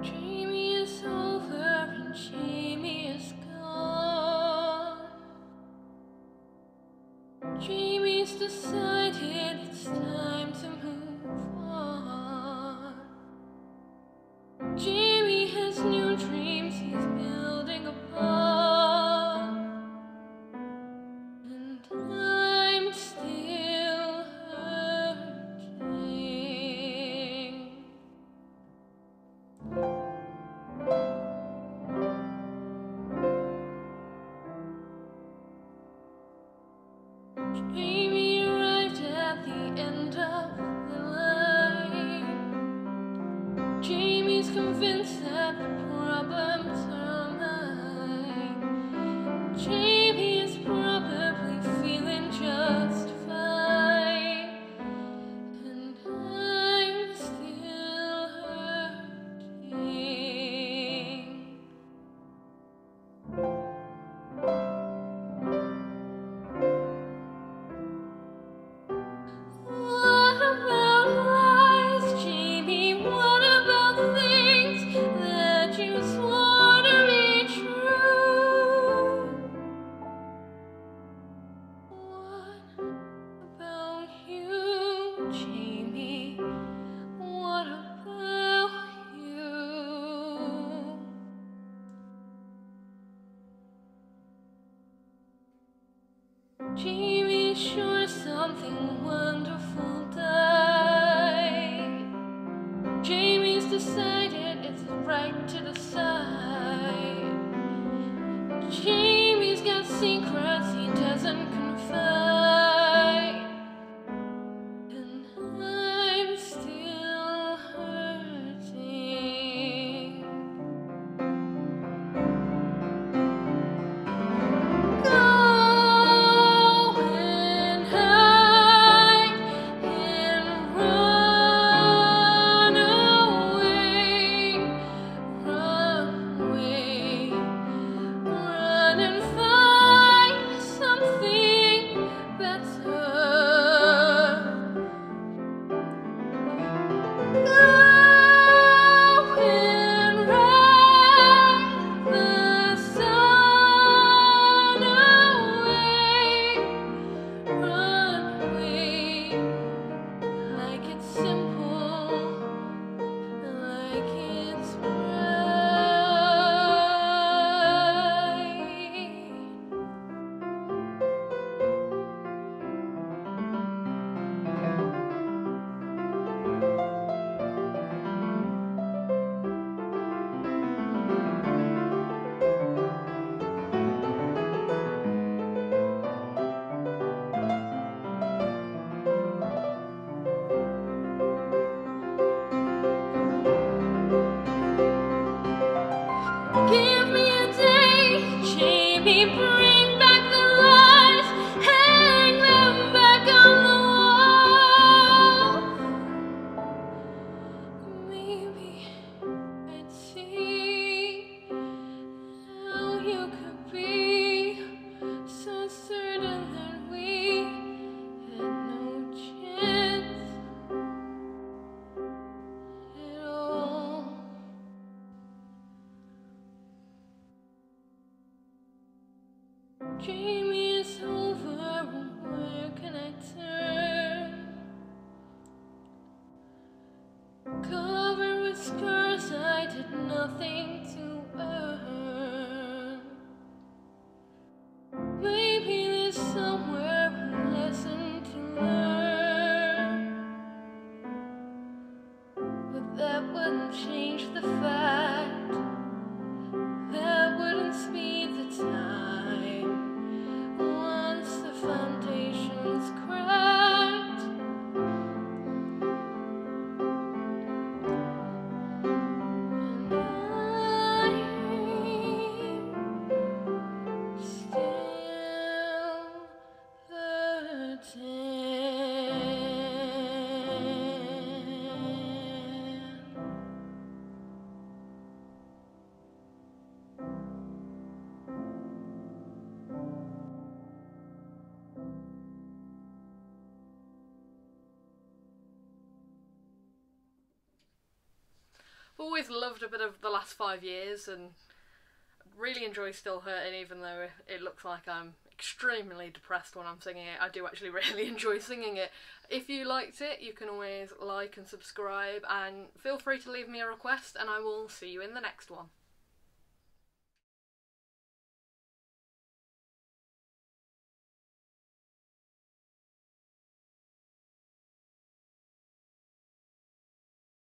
Jamie is over and Jamie is gone. Jamie's decided it's time to move on. Jamie has new dreams he's building upon, and I'm still hurting. Jamie arrived at the end of the line. Jamie's convinced that the problems are mine. Jamie is probably feeling just fine, and I'm still hurting. What about lies, Jamie? What about things that you swore to be true? What about you, Jamie? What about you? Jamie's sure something wonderful died. Jamie's decided it's right to decide. Jamie's got secrets he doesn't confide, and I'm still hurting. Go and hide and run away, run away, run and find something better. Go and ride the sun away, run away, like it's simple, like it's right. Give me a day, Jamie, bring back the lies, hang them back on the wall. Maybe I'd see how you could be so certain that we had no chance at all. Jamie is over, where can I turn? Covered with scars I did nothing to earn. Maybe there's somewhere a lesson to learn, but that wouldn't change the fact, that wouldn't speed the time. Once the foundation's cracked, and I'm still hurting. always loved a bit of the last 5 years and really enjoy Still Hurting, even though it looks like I'm extremely depressed when I'm singing it. I do actually really enjoy singing it. If you liked it, you can always like and subscribe, and feel free to leave me a request, and I will see you in the next one.